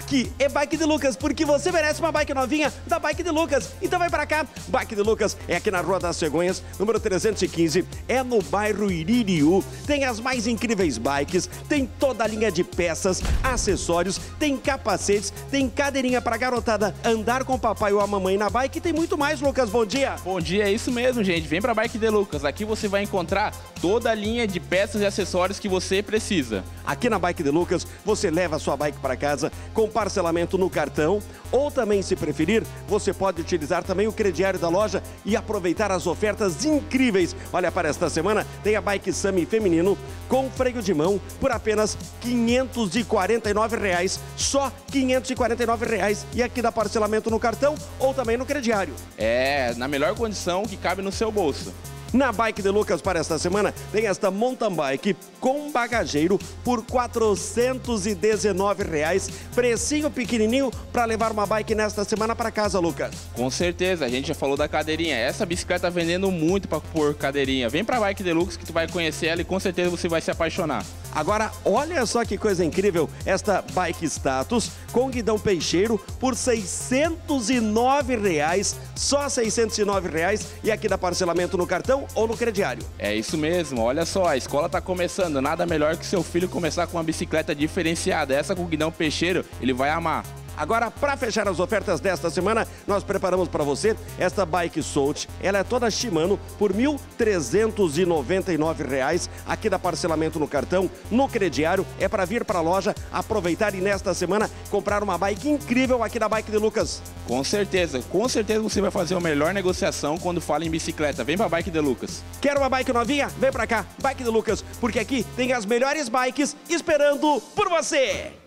Aqui é Bike de Lucas, porque você merece uma bike novinha da Bike de Lucas. Então vai pra cá. Bike de Lucas é aqui na Rua das Cegonhas, número 315, é no bairro Iririú. Tem as mais incríveis bikes, tem toda a linha de peças, acessórios, tem capacetes, tem cadeirinha pra garotada andar com o papai ou a mamãe na bike e tem muito mais, Lucas. Bom dia. Bom dia, é isso mesmo, gente. Vem pra Bike de Lucas. Aqui você vai encontrar toda a linha de peças e acessórios que você precisa. Aqui na Bike de Lucas, você leva a sua bike para casa com parcelamento no cartão ou também, se preferir, você pode utilizar também o crediário da loja e aproveitar as ofertas incríveis. Olha, para esta semana tem a Bike Sami feminino com freio de mão por apenas R$ 549, só R$ 549. E aqui dá parcelamento no cartão ou também no crediário. É, na melhor condição que cabe no seu bolso. Na Bike de Lucas para esta semana tem esta mountain bike com bagageiro por R$ 419. Precinho pequenininho para levar uma bike nesta semana para casa, Lucas. Com certeza, a gente já falou da cadeirinha. Essa bicicleta tá vendendo muito para pôr cadeirinha. Vem pra Bike de Lucas que tu vai conhecer ela e com certeza você vai se apaixonar. Agora, olha só que coisa incrível, esta Bike Status com guidão peixeiro por R$ 609, só R$ 609 e aqui dá parcelamento no cartão ou no crediário. É isso mesmo, olha só, a escola tá começando, nada melhor que seu filho começar com uma bicicleta diferenciada. Essa com guidão peixeiro, ele vai amar. Agora, para fechar as ofertas desta semana, nós preparamos para você esta Bike Soult. Ela é toda Shimano por R$ 1.399. Aqui dá parcelamento no cartão, no crediário. É para vir para a loja, aproveitar e nesta semana comprar uma bike incrível aqui da Bike de Lucas. Com certeza você vai fazer a melhor negociação quando fala em bicicleta. Vem para Bike de Lucas. Quer uma bike novinha? Vem para cá, Bike de Lucas, porque aqui tem as melhores bikes esperando por você.